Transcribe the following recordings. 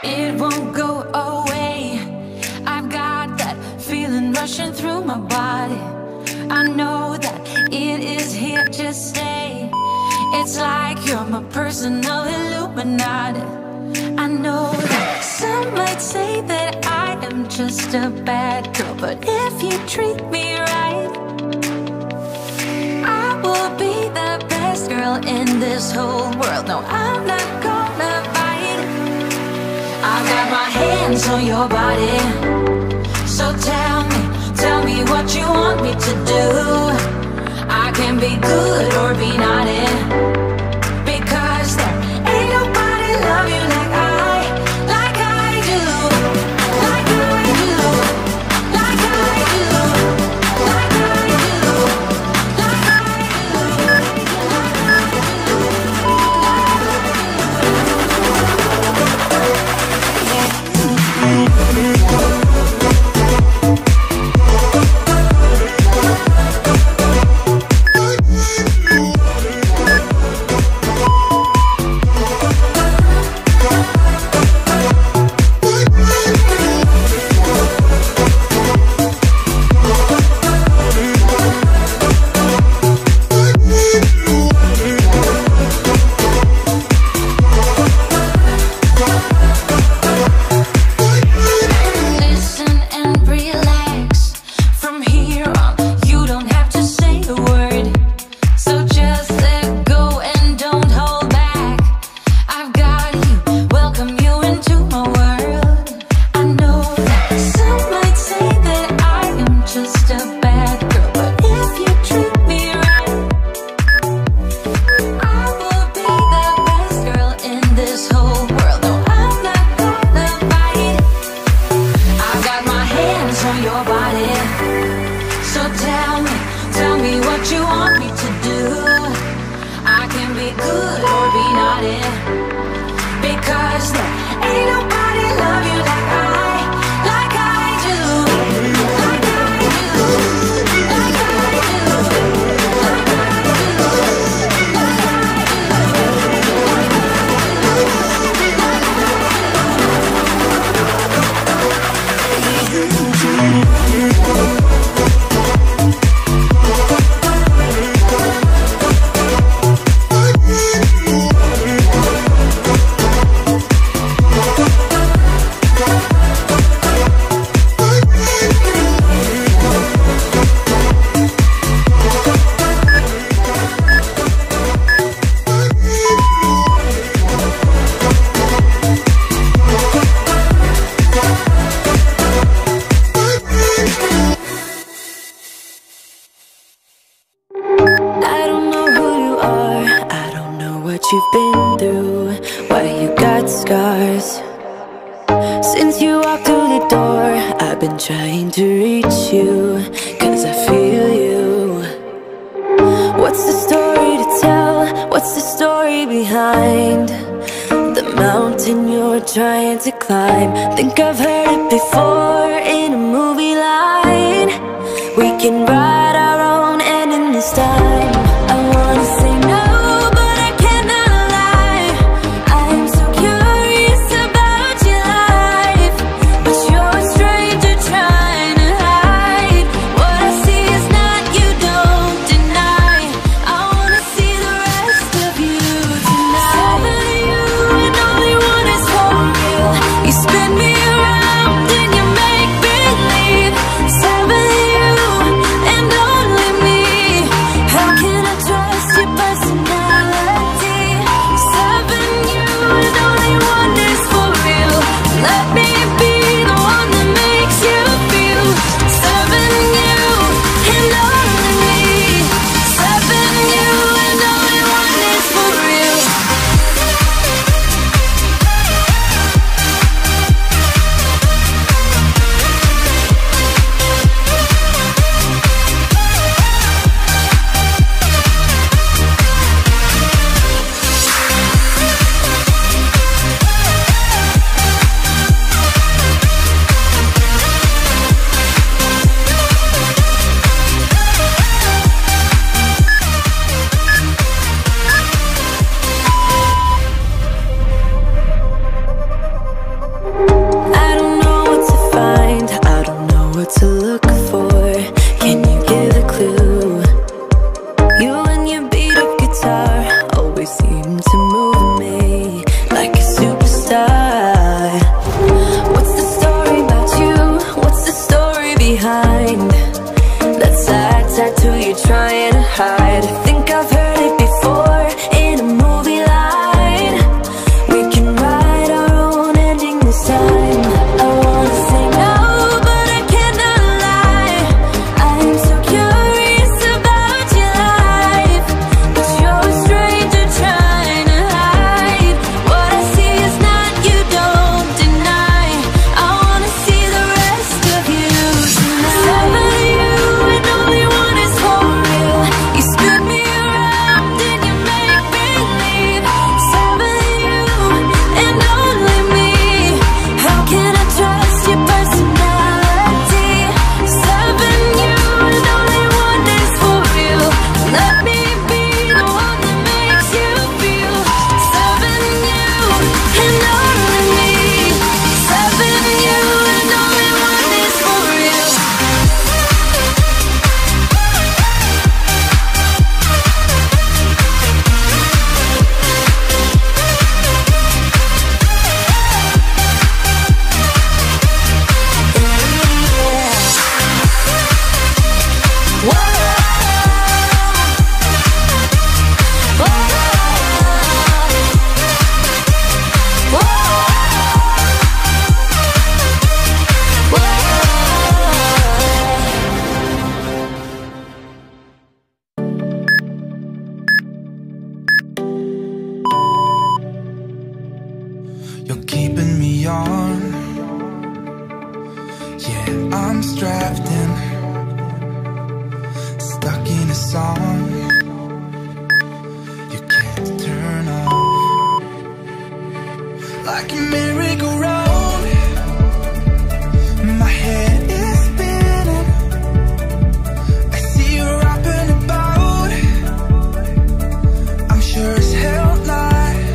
It won't go away. I've got that feeling rushing through my body. I know that it is here to stay. It's like you're my personal Illuminati. I know that some might say that I am just a bad girl, but if you treat me right, I will be the best girl in this whole world. No, I'm not gonna bite. I got my hands on your body, so tell me what you want me to do. I can be good or be naughty, because there ain't nobody love you like I do, like I do, like I do, like I do, like I you've been through, why you got scars. Since you walked through the door, I've been trying to reach you, 'cause I feel you. What's the story to tell? What's the story behind the mountain you're trying to climb? Think I've heard it before in a movie line. We can write our own ending this time. I wanna say no, how can you're keeping me on. Yeah, I'm strapped in, stuck in a song you can't turn off. Like a merry-go-round, my head is spinning. I see you up and about, I'm sure as hell not.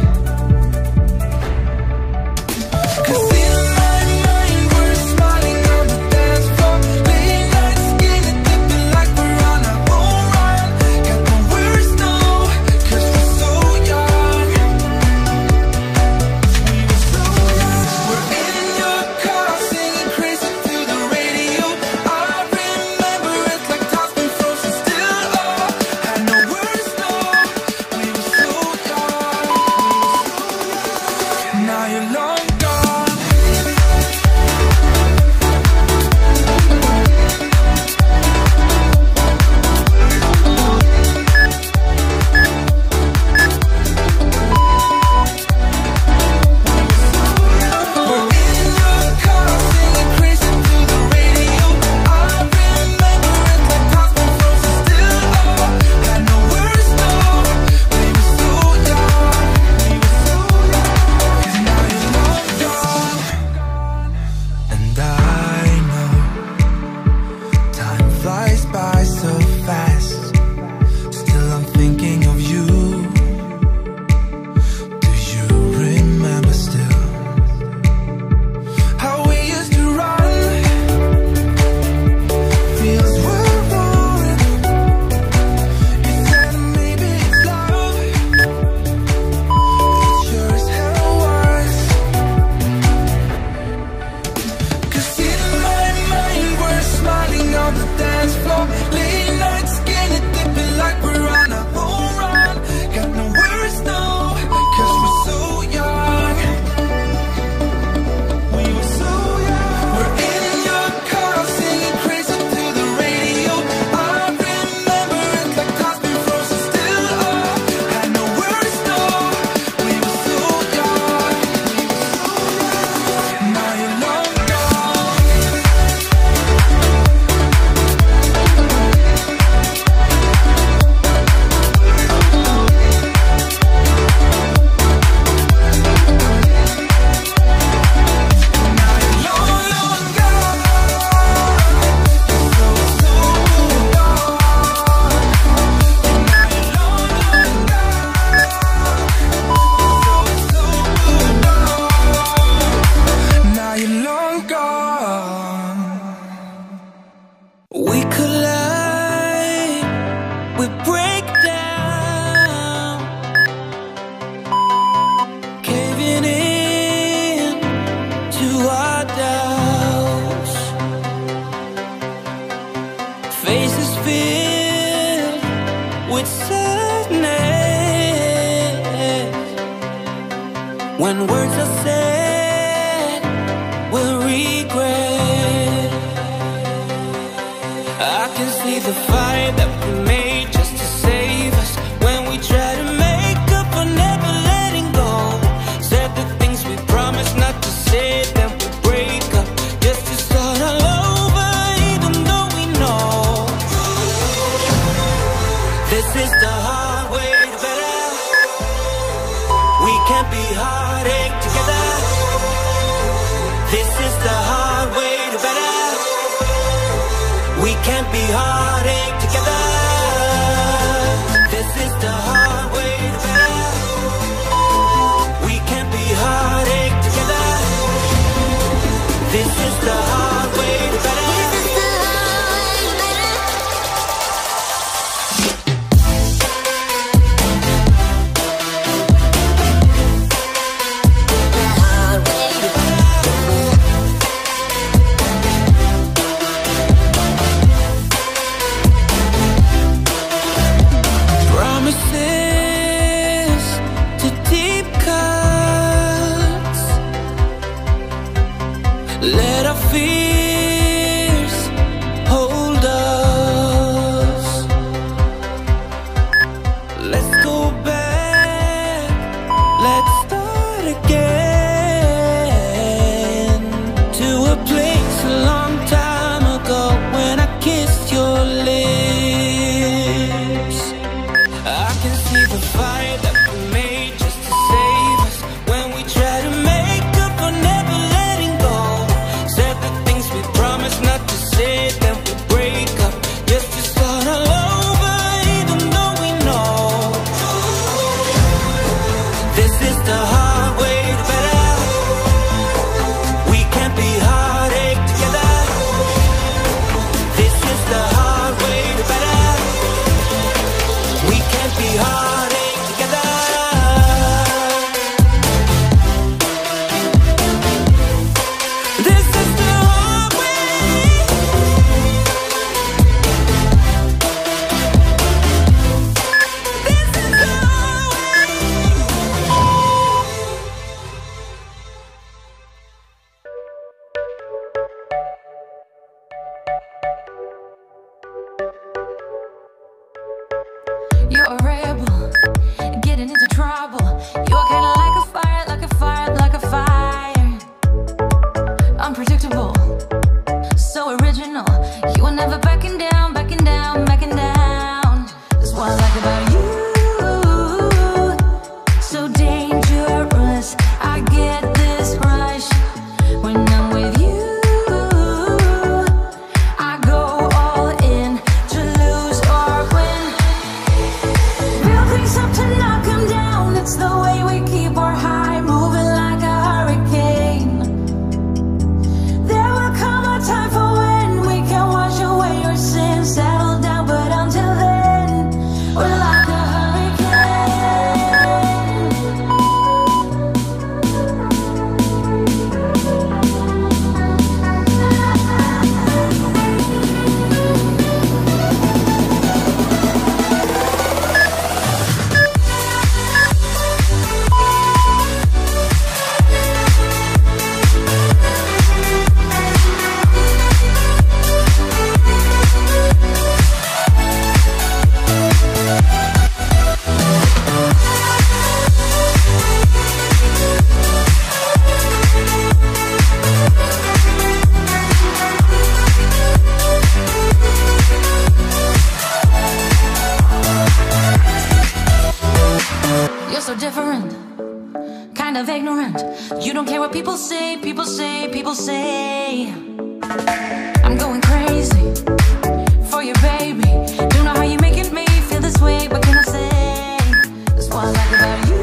When words are said, we'll regret. I can see the fire that we made just to save us. When we try to make up for never letting go, said the things we promised not to say, then we break up just to start all over, even though we know this is the hard way to better. We can't be heartache together. This is the hard way to better. We can't be heartache together. This is the hard way to better. We can't be heartache together. This is the hard way to better. Let our fears hold us. Let's go back, let's start again. get this rush when I'm with you. I go all in to lose or win. Build things up to knock 'em down. It's the way we keep our high, moving like a hurricane. There will come a time for when we can wash away your sins, settle down, but until then, we're like a so different, kind of ignorant. You don't care what people say, people say, people say. I'm going crazy for you, baby. Don't know how you're making me feel this way. What can I say? That's what I like about you.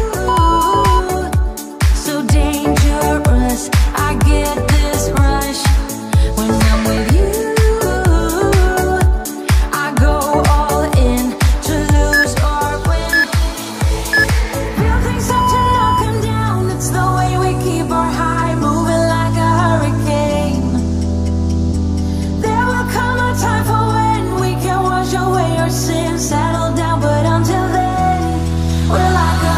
So dangerous, I get this rush when I'm with you. I go all in to lose or win. Build things up to knock 'em down. It's the way we keep our high, moving like a hurricane. There will come a time for when we can wash away our sins, settle down, but until then, we're like a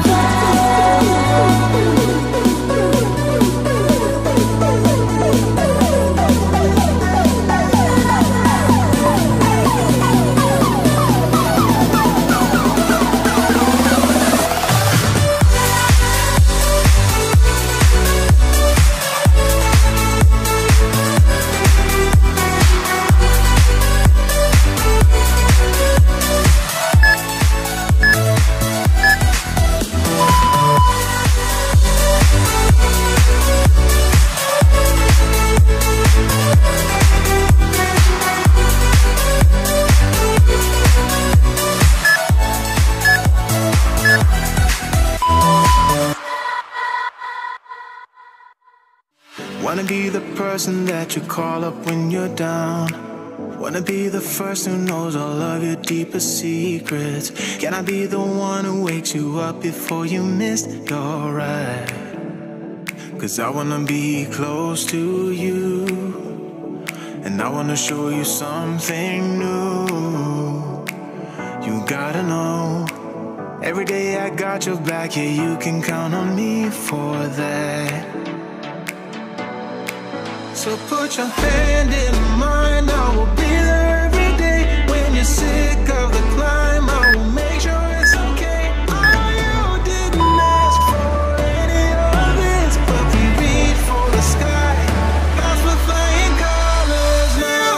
Wanna be the person that you call up when you're down. Wanna be the first who knows all of your deepest secrets. Can I be the one who wakes you up before you miss your ride? 'Cause I wanna be close to you, and I wanna show you something new. You gotta know, every day I got your back, yeah, you can count on me for that. So put your hand in mine, I will be there every day. When you're sick of the climb, I will make sure it's okay. I know you didn't ask for any of this, but we reach for the sky, cause we're flying colors now.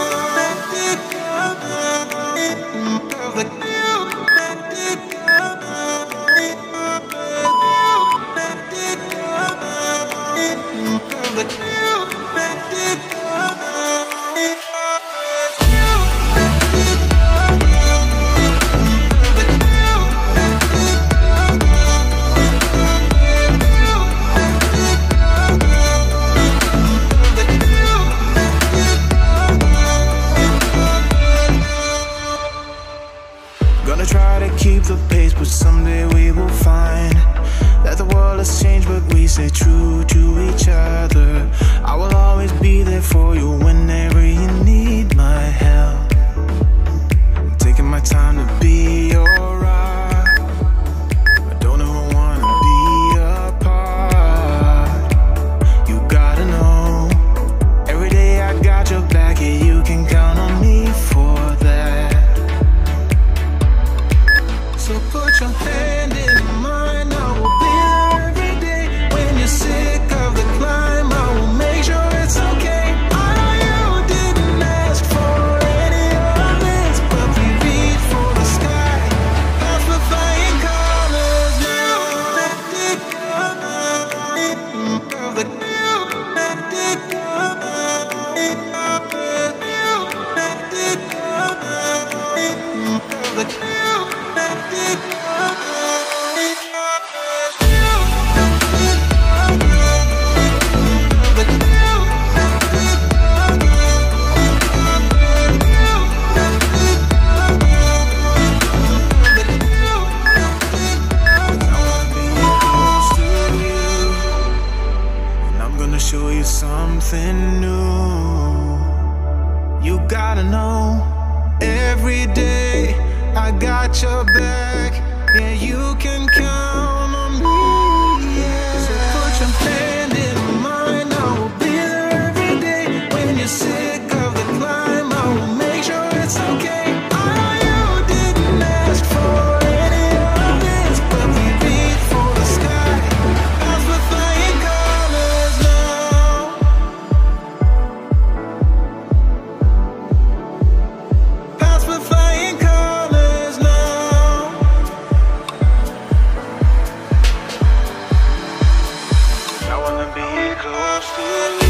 Gonna try to keep the pace, but someday we will find that the world has changed, but we stay true to each other. I will always be there for you whenever you need my help. I'm taking my time to be your rock. I don't ever wanna be apart. You gotta know, every day I got your back, yeah, you can count on me for that. So put your hand in mine, I will be there every day. When you're sick of the climb, I will make sure it's okay. I know you show you something new. You gotta know, every day I got your back. Yeah, you can count on me. Yeah. So put your hand in mine, I will be there every day. When you're sick of the climb, I will make sure it's okay. I know you didn't ask for any of this, but we reach for the sky as we're flying colors now. As we're flying colors now. I wanna be close to you.